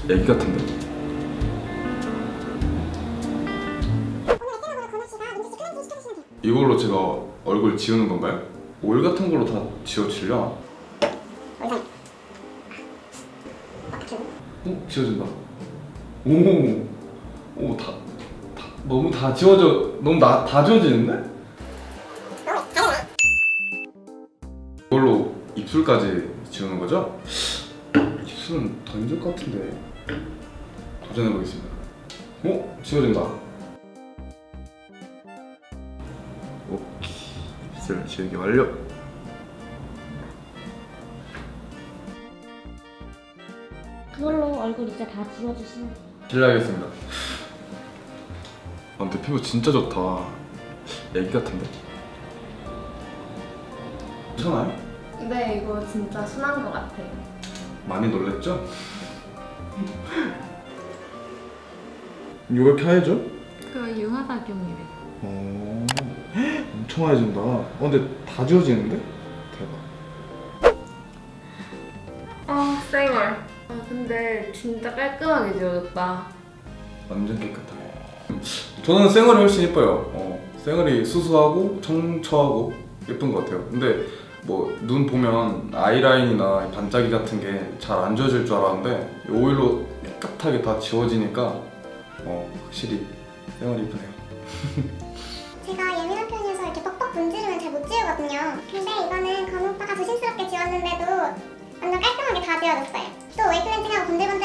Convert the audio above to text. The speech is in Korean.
애기 같은데? 이걸로 제가 얼굴 지우는 건가요? 오일 같은 걸로 다 지워지려? 지워진다. 오, 너무 다 지워져, 다 지워지는데? 이걸로 입술까지 지우는 거죠? 입술은 더 힘들 것 같은데. 도전해보겠습니다. 지워진다. 오케이, 입술 지우기 완료. 그걸로 얼굴 이제 다 지워주시면 돼요. 실례하겠습니다. 근데 피부 진짜 좋다. 애기 같은데? 괜찮아요? 네, 이거 진짜 순한 것 같아요. 많이 놀랬죠? 이거 켜야죠? 그 융화작용이래. 엄청 많아진다. 근데 다 지워지는데? 대박. 쌩얼. 근데 진짜 깔끔하게 지워졌다. 완전 깨끗하게. 저는 쌩얼이 훨씬 예뻐요. 쌩얼이 수수하고 청초하고 예쁜 것 같아요. 근데 뭐 눈 보면 아이라인이나 반짝이 같은 게 잘 안 지워질 줄 알았는데 오일로 깨끗하게 다 지워지니까 확실히 쌩얼이 예쁘네요. 제가 예민한 편이어서 이렇게 뻑뻑 문지르면 잘 못 지우거든요. 근데 이거는 건우 오빠가 조심스럽게 지웠는데도 완전 깔끔하게 다 지워졌어요. 또 웨이클렌징하고 건들건들